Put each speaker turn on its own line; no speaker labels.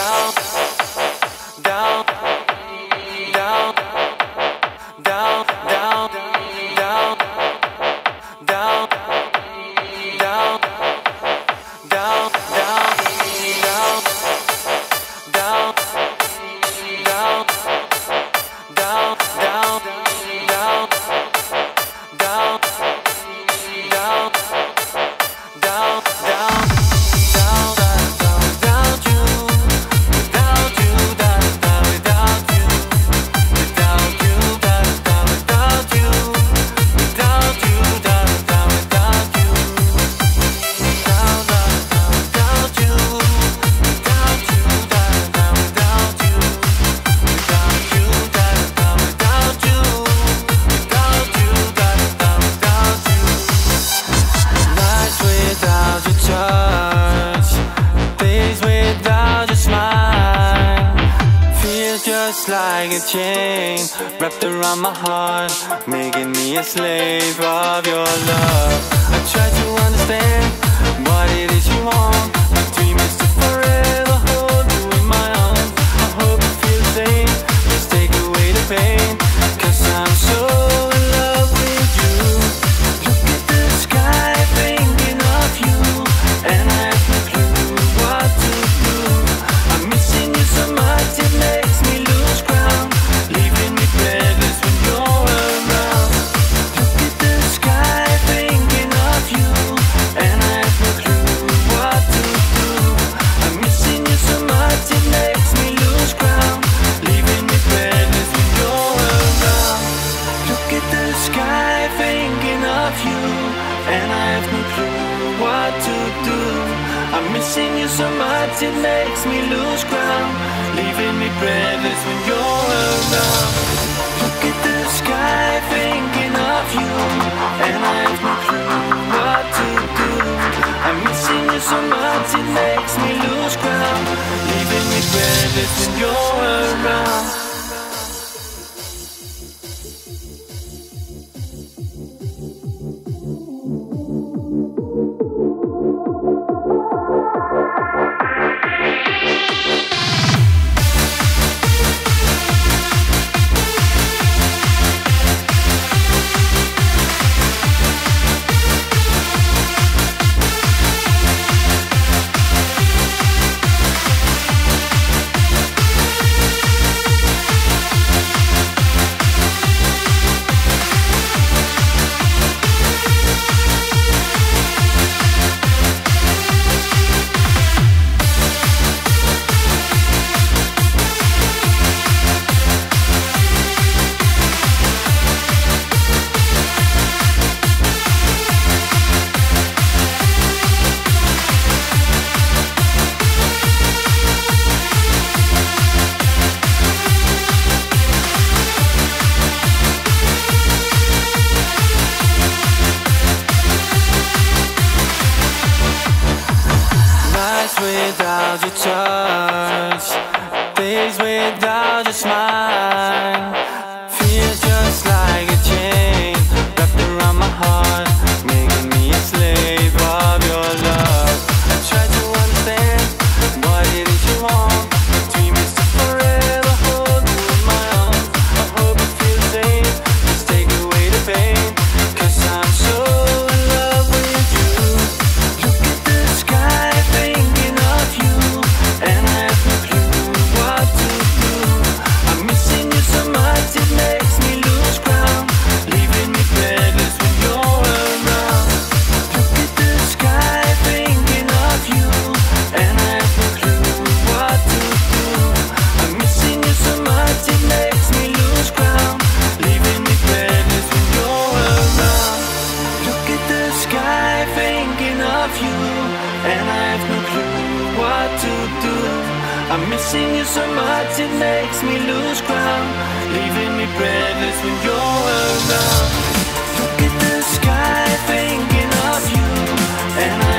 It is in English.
Like a chain wrapped around my heart, making me a slave of your love. I try to understand what it is you want. My dream is to forever hold you in my arms. I hope you feel the same. Just take away the pain, 'cause I'm so in love with you. Look at the sky, thinking of you, and I have no clue what to do. I'm missing you so much, it makes me lose ground, leaving me breathless when you're around. Look at the sky, thinking of you, and I have no clue what to do. I'm missing you so much, it makes me lose ground, leaving me breathless when you're around. Look at the sky, thinking of you, and I have no clue what to do. I'm missing you so much, it makes me lose ground, leaving me breathless when you're around. Look at the sky, thinking of you, and I have no clue what to do. I'm missing you so much, it makes me lose ground, leaving me breathless when you're around. Without your touch, days without your smile, feels just like a chain wrapped around my heart, making me a slave of your love. I try to understand what it is you want. My dream is to forever hold you in my arms. I hope you feel the same. Just take away the pain, 'cause I'm so in love with you. Look at the sky, thinking of you, and I have no clue what to do. I'm missing you so much, it makes me lose ground, leaving me breathless when you're around. Look at the sky, thinking of you, and I have no clue what to do. I'm missing you so much, it makes me lose ground, leaving me breathless when you're around. Look at the sky, thinking of you, and I have no clue what to do. I'm missing you so much, it makes me lose ground, leaving me breathless when you're around. Look at the sky, thinking of you, and I